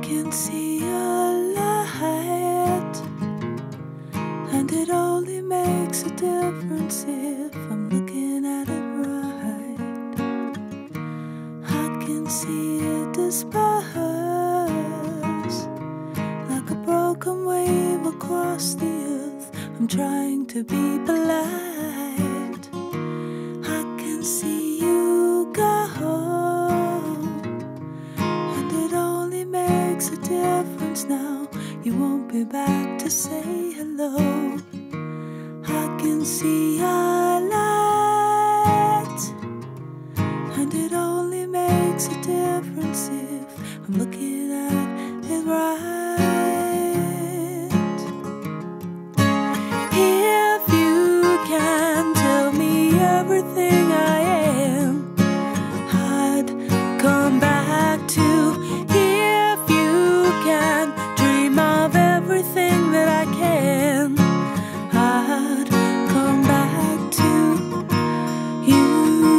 can see a light, and it only makes a difference if I'm looking at it right. I can see it disperse like a broken wave across the earth. I'm trying to be polite. I can see you go, and it only makes a difference now. You won't be back to say hello. I can see a light, and it only makes a difference if I'm looking at it right. If you can tell me everything I am, I'd come back to. If you can dream of everything that I can, I'd come back to you.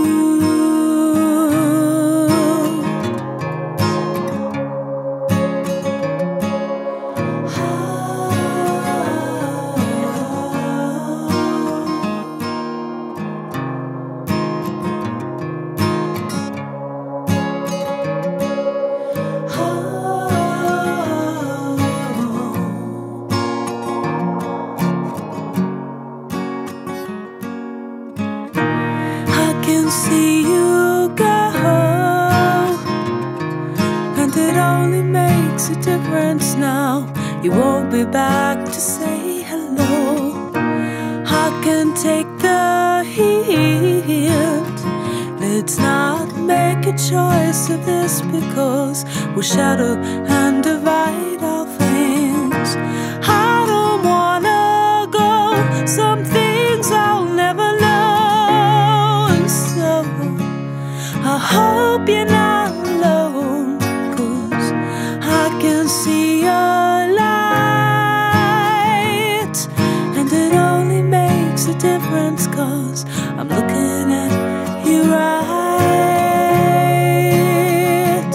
I can see you go, and it only makes a difference now. You won't be back to say hello. I can take the hint. Let's not make a choice of this, because we'll shadow and divide our things. I don't wanna go, some things I'll never learn. So I hope you're not alone, 'cause I can see a light, and it only makes a difference 'cause I'm looking at you right.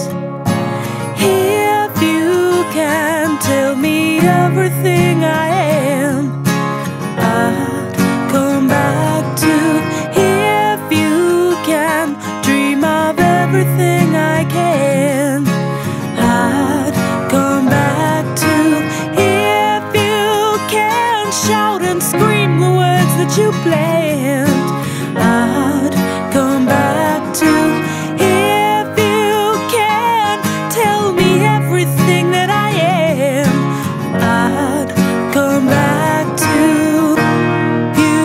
If you can tell me everything I am, I'd come back to. If you can dream of everything I can, I'd come back to. If you can shout and scream the words that you planned, I'd come back to. If you can tell me everything that I am, I'd come back to you.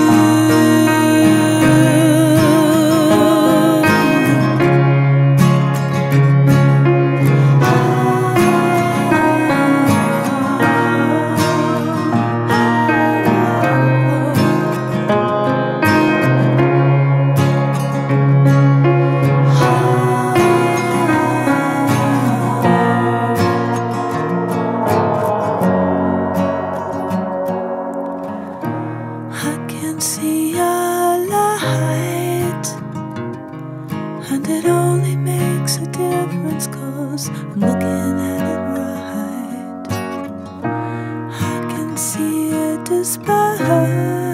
I can see a light, and it only makes a difference 'cause I'm looking at it right. I can see it disperse